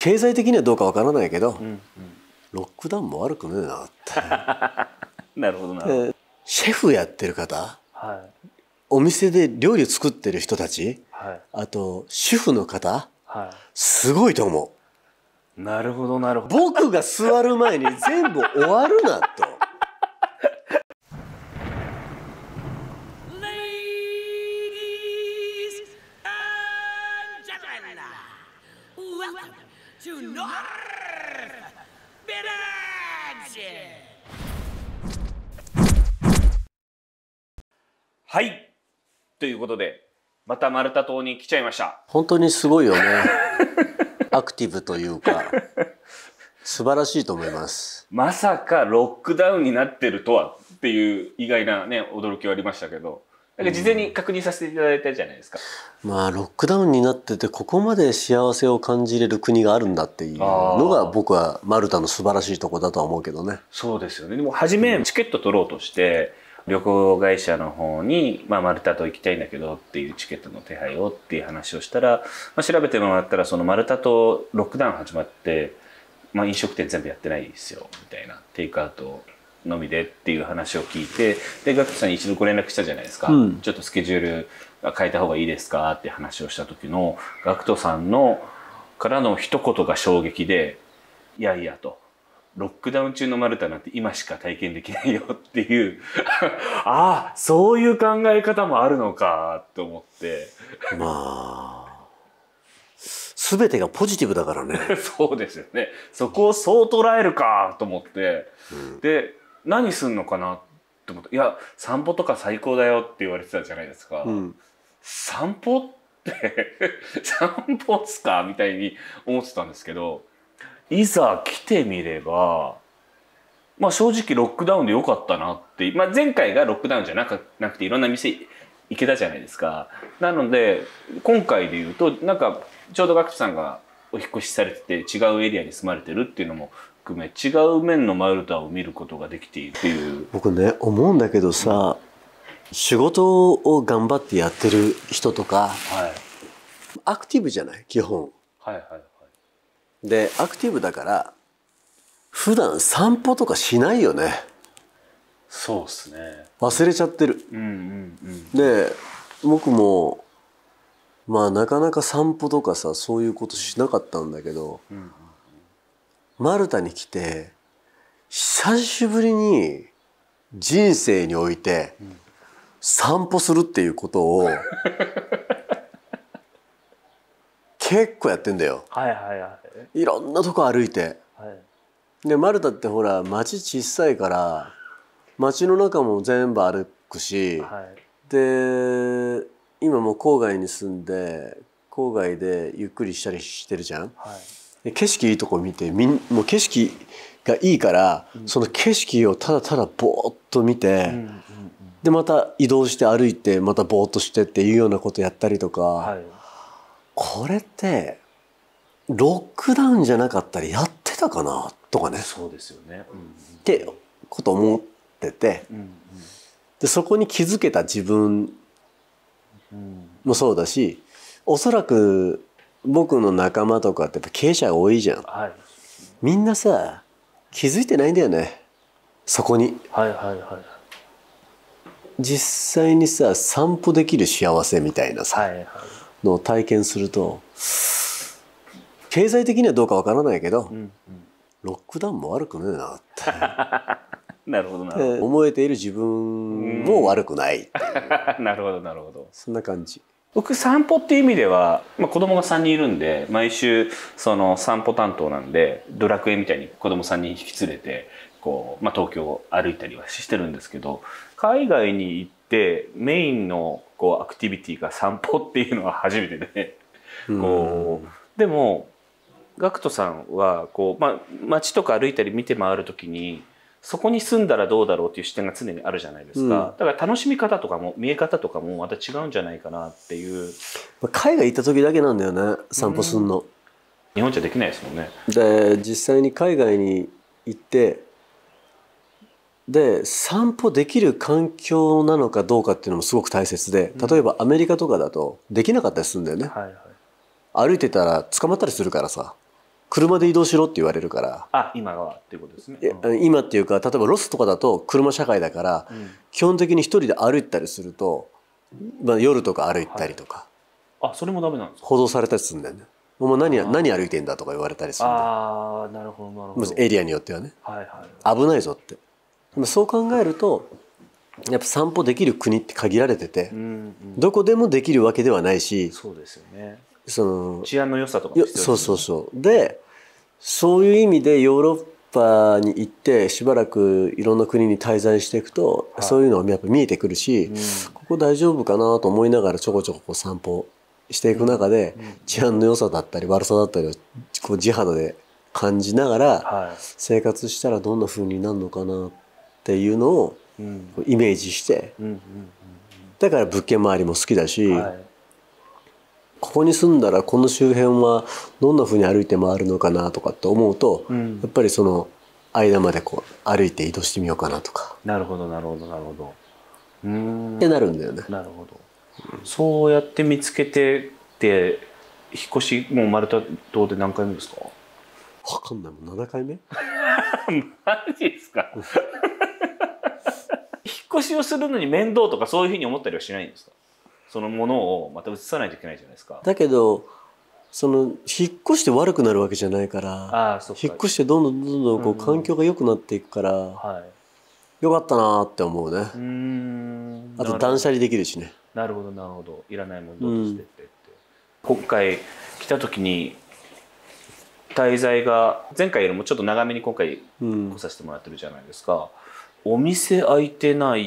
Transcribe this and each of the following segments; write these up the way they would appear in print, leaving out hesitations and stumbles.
経済的にはどうかわからないけど、 うんうん、 ロックダウンも悪くねえなって。 なるほどなるほど。 シェフやってる方、 はい、 お店で料理を作ってる人たち、 はい、 あと主婦の方、 はすごいと思い。なるほどなるほう。 ど。 僕が座る前に全部終わるなと。 はい、ということでまたマルタ島に来ちゃいました。 本当にすごいよね。アクティブというか素晴らしいと思います。 まさかロックダウンになってるとはっていう意外なね驚きはありましたけど、なんか事前に確認させていただいたじゃないですか。 まあロックダウンになっててここまで幸せを感じれる国があるんだっていうのが僕はマルタの素晴らしいところだとは思うけどね。 そうですよね。でも初めチケット取ろうとして旅行会社の方に、マルタ島行きたいんだけどっていうチケットの手配をっていう話をしたら、調べてもらったらそのマルタ島ロックダウン始まって、飲食店全部やってないですよみたいな、テイクアウトのみでっていう話を聞いて、でガクトさんに一度ご連絡したじゃないですか、ちょっとスケジュール変えた方がいいですかって話をした時のガクトさんのからの一言が衝撃で、いやいやと。ロックダウン中のマルタなんて今しか体験できないよっていうああそういう考え方もあるのかと思って、 まあ全てがポジティブだからね。 そうですよね。そこをそう捉えるかと思って、で何すんのかなと思って、いや散歩とか最高だよって言われてたじゃないですか。散歩って散歩っすかみたいに思ってたんですけど、いざ来てみれば、正直ロックダウンでよかったなって、前回がロックダウンじゃなくていろんな店行けたじゃないですか。なので今回で言うとなんかちょうどガクトさんがお引越しされてて違うエリアに住まれてるっていうのも含め、違う面のマルタを見ることができているっていう。 僕ね思うんだけどさ、仕事を頑張ってやってる人とか、アクティブじゃない基本。でアクティブだから普段散歩とかしないよね。 そうっすね。 忘れちゃってる。で僕もなかなか散歩とかさそういうことしなかったんだけど、マルタに来て久しぶりに人生において散歩するっていうことを結構やってんだよ。いろんなとこ歩いて。でマルタってほら町小さいから町の中も全部歩くし、で今もう郊外に住んで郊外でゆっくりしたりしてるじゃん。で景色いいとこ見てもう景色がいいから、その景色をただただぼーっと見て、でまた移動して歩いてまたぼーっとしてっていうようなことやったりとか、これってロックダウンじゃなかったらやってたかなとかね。 そうですよね。 ってこと思ってて、でそこに気づけた自分もそうだし、おそらく僕の仲間とかってやっぱ経営者が多いじゃん。みんなさ気づいてないんだよねそこに。実際にさ散歩できる幸せみたいなさ、のを体験すると、経済的にはどうかわからないけど、ロックダウンも悪くねえなってなるほどなるほど。 思えている自分も悪くないっていうなるほどなるほど。 そんな感じ。 僕散歩っていう意味では、子供が3人いるんで毎週その散歩担当なんで、ドラクエみたいに子供3人引き連れてこう、東京を歩いたりはしてるんですけど、海外に行ってメインのこうアクティビティが散歩っていうのは初めてで、でもガクトさんはこう、街とか歩いたり見て回る時にそこに住んだらどうだろうっていう視点が常にあるじゃないですか。だから楽しみ方とかも見え方とかもまた違うんじゃないかなっていう。 海外行った時だけなんだよね散歩すんの。 日本じゃできないですもんね。 で実際に海外に行ってで散歩できる環境なのかどうかっていうのもすごく大切で、例えばアメリカとかだとできなかったりするんだよね。歩いてたら捕まったりするからさ。 車で移動しろって言われるから。 あ、今はっていうことですね。 今っていうか、例えばロスとかだと車社会だから、基本的に一人で歩いたりすると、夜とか歩いたりとか、 あ、それもダメなんですか？ 補導されたりするんだよね。お前何歩いてんだとか言われたりするんで。 ああ、なるほどなるほど。 エリアによってはね、危ないぞって。そう考えるとやっぱ散歩できる国って限られてて、どこでもできるわけではないし、 そうですよね。 治安の良さとかも必要ですね。 そうで、そういう意味でヨーロッパに行ってしばらくいろんな国に滞在していくと、そういうのがやっぱ見えてくるし、ここ大丈夫かなと思いながらちょこちょこ散歩していく中で、治安の良さだったり悪さだったりをこう地肌で感じながら生活したらどんな風になるのかなっていうのをイメージして、だから物件周りも好きだし、ここに住んだらこの周辺はどんな風に歩いて回るのかなとかって思うと、やっぱりその間までこう歩いて移動してみようかなとか。 なるほどなるほどなるほど。 ってなるんだよね。 なるほど。そうやって見つけてって引っ越しもう丸太島で何回目ですか？ 分かんないもん、7回目マジですか？引っ越しをするのに面倒とかそういうふうに思ったりはしないんですか？そのものをまた移さないといけないじゃないですか。 だけどその引っ越して悪くなるわけじゃないから、引っ越してどんどんこう環境が良くなっていくから、よかったなって思うね。あと断捨離できるしね。 なるほどなるほど。いらないものどうしてって。今回来た時に滞在が前回よりもちょっと長めに今回来させてもらってるじゃないですか。お店開いてない、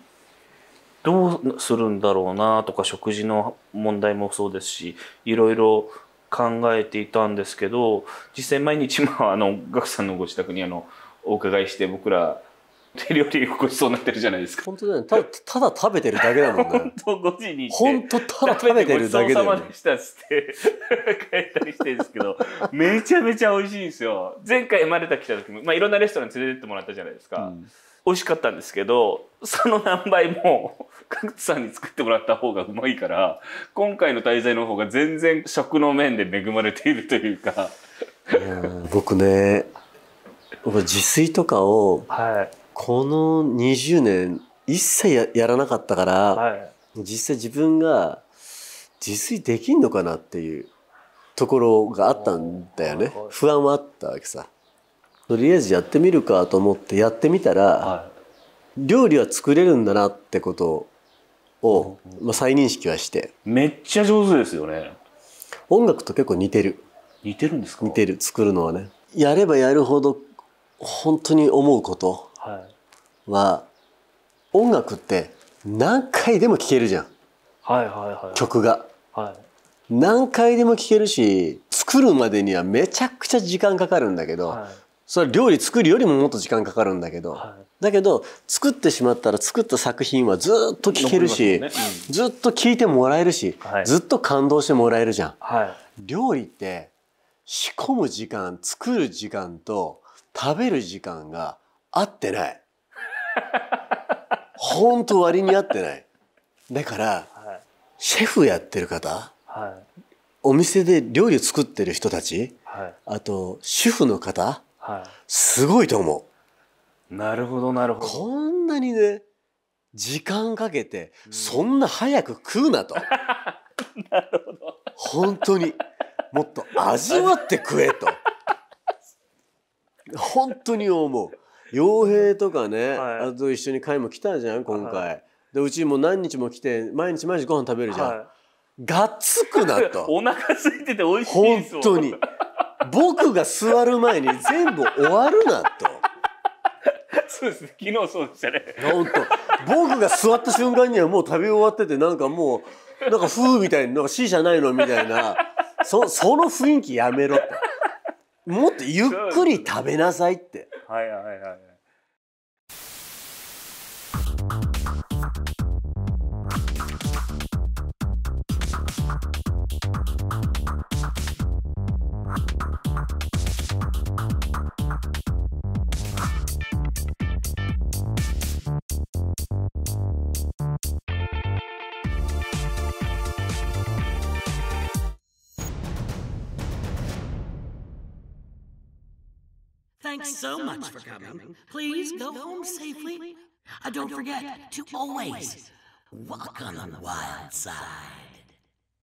どうするんだろうなとか、食事の問題もそうですし、いろいろ考えていたんですけど、実際毎日ガクさんのご自宅にお伺いして、僕ら手料理ごちそうになってるじゃないですか。 本当だよね。ただ食べてるだけだもんね。 本当5時に本当ただ食べてるだけだよね。 ごちそうさまでしたっつって帰ったりしてるんですけど、めちゃめちゃ美味しいんですよ。前回丸太来た時も、いろんなレストランに連れてってもらったじゃないですか。美味しかったんですけど、その何倍も角津さんに作ってもらった方がうまいから、今回の滞在の方が全然食の面で恵まれているというか。 僕ね、自炊とかをこの20年一切 やらなかったから、実際自分が自炊できんのかなっていうところがあったんだよね。不安はあったわけさ。とりあえずやってみるかと思ってやってみたら、料理は作れるんだなってことを、再認識はして。 めっちゃ上手ですよね。 音楽と結構似てる。 似てるんですか？ 似てる、作るのはね。やればやるほど本当に思うことは、音楽って何回でも聴けるじゃん。曲が。何回でも聴けるし、作るまでにはめちゃくちゃ時間かかるんだけど、それ料理作るよりももっと時間かかるんだけど、だけど作ってしまったら作った作品はずっと聴けるし、ずっと聴いてもらえるし、ずっと感動してもらえるじゃん。料理って仕込む時間、作る時間と食べる時間が合ってない。ほんと割に合ってない。だから、シェフやってる方、お店で料理を作ってる人たち、あと主婦の方、すごいと思う。なるほどなるほど。 こんなにね、時間かけてそんな早く食うなと。なるほど。 本当にもっと味わって食えと。本当に思う。傭兵とかね、あと一緒に会も来たじゃん今回。でうちも何日も来て毎日ご飯食べるじゃん。がっつくなと。 お腹空いてて美味しいですもん。 本当に。僕が座る前に全部終わるなと。 そうですね。昨日そうでしたね。 本当。僕が座った瞬間にはもう食べ終わってて、なんかもうなんか風みたいになんか C じゃないのみたいな。その雰囲気やめろって。もっとゆっくり食べなさいって。 はいはいはいはい。 Thanks so much for coming. Please go home safely. Don't forget to always walk on the wild side.